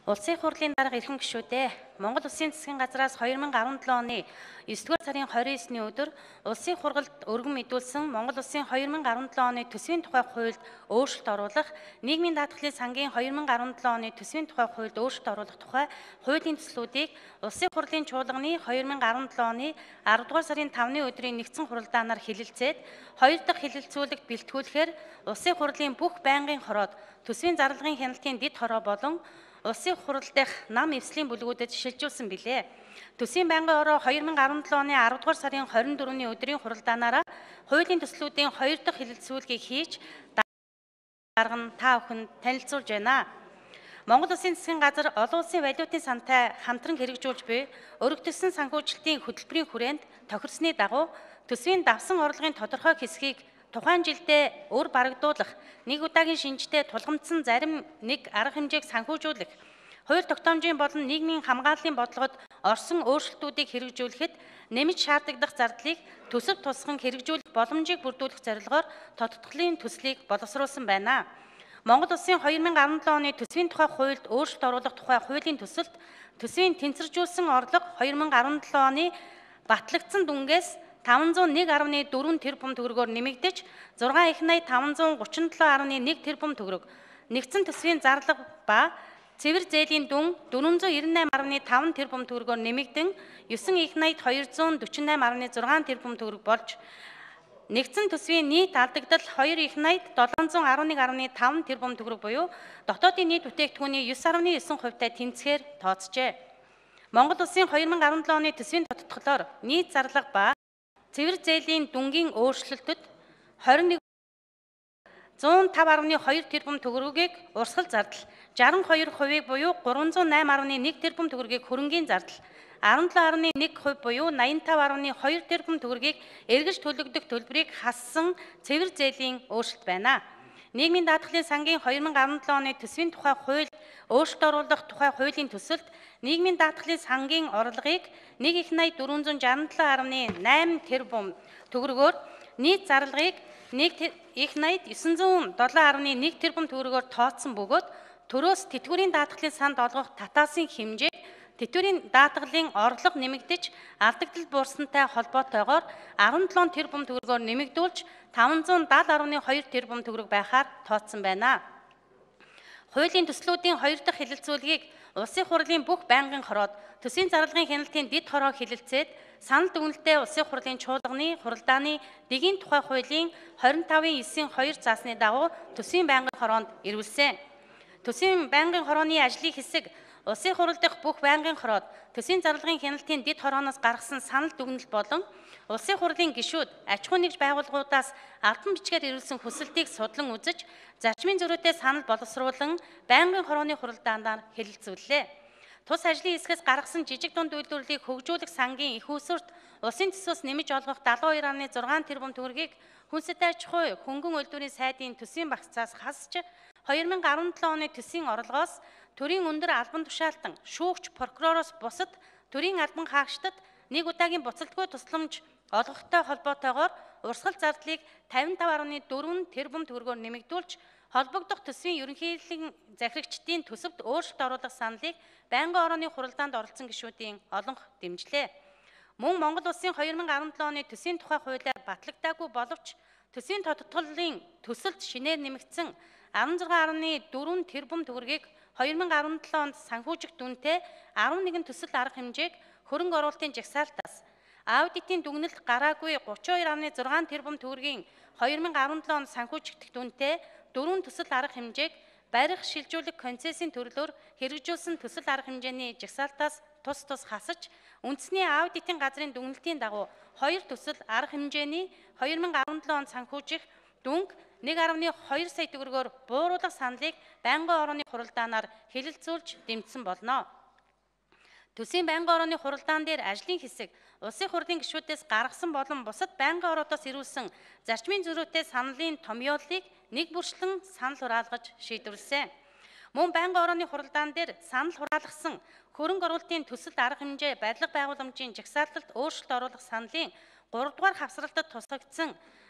Улсын хурлын дарга эрхэм гишүүдээ Монгол Улсын засгийн газраас 2017 оны 9-р сарын 29-ний өдөр улсын хургалд өргөн мэдүүлсэн Монгол Улсын 2017 оны төсвийн тухай хуульд өөрчлөлт оруулах, нийгмийн даатгалын сангийн 2017 оны төсвийн тухай хуульд өөрчлөлт оруулах тухай хуулийн төслүүдийг улсын хурлын чуулганы 2017 оны 10-р сарын 5-ны өдрийн нэгдсэн хуралдаанаар хэлэлцээд, хоёр дахь хэлэлцүүлэгт бэлтгүүлэхээр улсын хурлын бүх байнгын хороод, төсвийн зарлагын хяналтын дэд хороо болон улсын хурал дэх нам эвслийн бүлгүүдэд шилжүүлсэн билээ. Төсвийн байнгын хороо 2017 оны 10-р сарын 24-ний өдрийн хуралдаанаараа хуулийн төслүүдийн хоёр дахь хэлэлцүүлгийг хийж дарга нь та бүхэнд танилцуулж байна. Монгол Улсын засгийн газар олон улсын валютын сантай хамтран хэрэгжүүлж буй өргөдөлсөн санхүүжилтийн хөтөлбөрийн хүрээнд тохирсны дагуу төсвийн давсан орлогын тодорхой хэсгийг тухайн жилдээ өр барагдуулах, нэг удаагийн шинжтэй тулгамдсан зарим нэг арга хэмжээг санхүүжүүлэх, хууль тогтоомжийн болон нийгмийн хамгааллын бодлогод орсон өөрчлөлтүүдийг хэрэгжүүлэхэд нэмж шаардагдах зардлыг төсөв тусган хэрэгжүүлэх боломжийг бүрдүүлэх зорилгоор тодтголын төслийг боловсруулсан байна. Монгол Улсын 2017 оны төсвийн тухай хуульд өөрчлөлт оруулах тухай хуулийн төсөлд төсвийн тэнцвэржүүлсэн орлого 2017 оны батлагдсан дүнгээс 501.4 тэрбум төгрөгөөр нэмэгдэж 6,537.1 тэрбум төгрөг, нэгдсэн төсвийн зарлага ба цэвэр зээлийн дүн 498.5 тэрбум төгрөгөөр нэмэгдэн 9,248.6 тэрбум төгрөг болж, нэгдсэн төсвийн нийт алдагдал 2,711.5 тэрбум төгрөг буюу дотоодын нийт бүтээгдэхүүний 9.9%-тай тэнцэхээр тооцжээ. Монгол Улсын 2017 оны төсвийн тодтголоор нийт зарлага ба цэвэр зээлийн дүнгийн өөрчлөлтөд 105.2 тэрбум төгрөгийг урсгал зардал, 62% буюу 308.1 тэрбум төгрөгийг хөрөнгийн зардал, 17.1% буюу 85.2 тэрбум төгрөгийг эргэж төлөгдөх төлбөрийг хассан цэвэр зээлийн өөрчлөлт байна. Нийгмийн даатгалын сангийн 2017 оны төсвийн тухай хуульд өөрчлөлт оруулах тухай хуулийн төсөлд нийгмийн даатгалын сангийн орлогыг 1,467.8 тэрбум төгрөгөөр, нийт зарлагыг 1,907.1 тэрбум төгрөгөөр тооцсон бөгөөд төрөөс тэтгэврийн даатгалын санд олгох татаасын хэмжээг тэтгэврийн даатгалын орлого нэмэгдэж алдагдал буурсантай холбоотойгоор 17 тэрбум төгрөгөөр нэмэгдүүлж 570.2 тэрбум төгрөг байхаар тооцсон байна. Хуулийн төслүүдийн хоёр дахь хэлэлцүүлгийг улсын хурлын бүх байнгын хороод, төсвийн зарлагын хяналтын дэд хороо хэлэлцээд санал дүгнэлтээ улсын хурлын чуулганы хуралдааны дэгийн тухай хуулийн 25.9-2 заасны дагуу төсвийн байнгын хороонд ирүүлсэн. Төсвийн байнгын хорооны ажлын хэсэг улсын хурал дахь бүх байнгын хороод, төсвийн зарлагын хяналтын дэд хорооноос гаргасан санал дүгнэлт болон улсын хурлын гишүүд аж ахуй нэгж байгууллагуудаас албан бичгээр ирүүлсэн хүсэлтийг судлан үзэж, зарчмын зөрүүтэй санал боловсруулан байнгын хорооны хуралдаанаар хэлэлцүүллээ. Тус ажлын хэсгээс гаргасан жижиг дунд үйлдвэрлэлийг хөгжүүлэх сангийн их усурт улсын төсвөөс нэмж олгох 72.6 тэрбум төгрөгийг хүнсэт аж ахуй хөнгөн үйлдвэрийн сайдын төсвийн багцаас хасч 2017 оны төсвийн орлогоос төрийн өндөр албан тушаалтан, шүүгч, прокуророос бусад төрийн албан хаагчдад нэг удаагийн буцалтгүй тусламж олгохтой холбоотойгоор урсгал зардлыг 55.4 тэрбум төгрөгөөр нэмэгдүүлж, холбогдох төсвийн ерөнхийлөгчийн захирагчдын төсөвт өөрчлөлт оруулах саналыг байнгын хорооны хуралдаанд оролцсон гишүүдийн олонх дэмжлээ. Мөн Монгол Улсын 2017 оны төсвийн тухай хуулиар батлагдаагүй боловч төсвийн тодтголын төсөлд шинээр нэмэгдсэн 16.4 тэрбум төгрөгийг 2017 онд санхүүжих дүнтэй 11 төсөл арга хэмжээг хөрөнгө оруулалтын жагсаалтаас, аудитын дүгнэлт гараагүй 32.6 тэрбум төгрөгийн 2017 онд санхүүжигдэх дүнтэй 4 төсөл арга хэмжээг барих шилжүүлэх концессийн төрлөөр хэрэгжүүлсэн төсөл арга хэмжээний жагсаалтаас тус хасаж, үндэсний аудитын газрын дүгнэлтийн дагуу 2 төсөл арга хэмжээний 2017 онд санхүүжих дүнг 1.2 сая төгрөгөөр бууруулах саналыг байнгын хорооны хуралдаанаар хэлэлцүүлж дэмжсэн болно. Төсвийн байнгын хорооны хуралдаан дээр ажлын хэсэг улсын хурлын гишүүдээс гаргасан болон бусад байнгын ороодоос ирүүлсэн зарчмын зөрүүтэй саналын томьёоллыг нэг бүрчлэн санал хураалгаж шийдвэрлэсэн. Мөн байнгын хорооны хуралдаан дээр санал хураалгасан хөрөнгө оруулалтын төсөл арга хэмжээ барилга байгууламжийн жагсаалталд өөрчлөлт оруулах саналын 3 дугаар хавсралтад тусгагдсан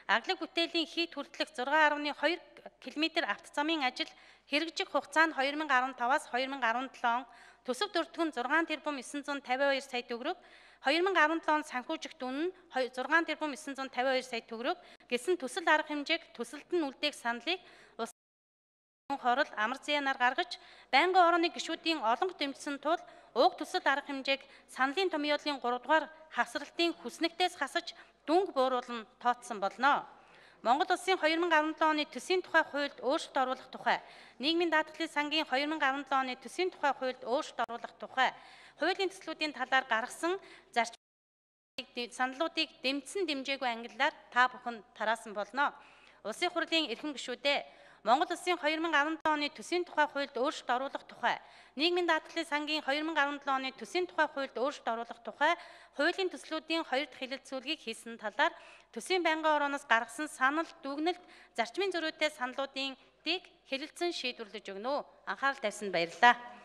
Аглаг бүтээлийн хийд хүртэлх 6.2 км автозамын ажил хэрэгжих хугацаа нь 2015-аас 2017 төсөв дөрвөн 6 тэрбум 952 сая төгрөг, 2017 он санхүүжигт үнэ нь 6 тэрбум 952 сая төгрөг гэсэн төсөл арга хэмжээг төсөлд нь үлдээх саналыг хорол амар зээнаар гаргаж байнгын орооны гишүүдийн олон дэмжсэн тул уг төсөл арга хэмжээг саналийн томьёолын 3 дугаар хавсралтын хүснэгтээс хасаж дүнг бууруулан тооцсон болно. Монгол Улсын 2017 оны төсвийн тухай хуульд өөрчлөлт оруулах тухай, нийгмийн даатгалын сангийн 2017 оны төсвийн тухай хуульд өөрчлөлт оруулах тухай хуулийн төслүүдийн талаар гаргасан зарчим саналуудыг дэмжсэн дэмжээгүй ангиллаар та бүхэн тараасан болно. Улсын хурлын эрхэм гишүүдээ Монгол Улсын 2017 оны төсвийн тухай хуульд өөрчлөлт оруулах тухай, нийгмийн даатгалын сангийн 2017 оны төсвийн тухай хуульд өөрчлөлт оруулах тухай хуулийн төслүүдийн 2 дахь хэлэлцүүлгийг хийсэн талаар төсвийн байнгын орооноос гаргасан санал дүгнэлт зарчмын зөрүүтэй саналуудын хэлэлцэн шийдвэрлэж өгнө. Анхаарал тавьсанд баярлалаа.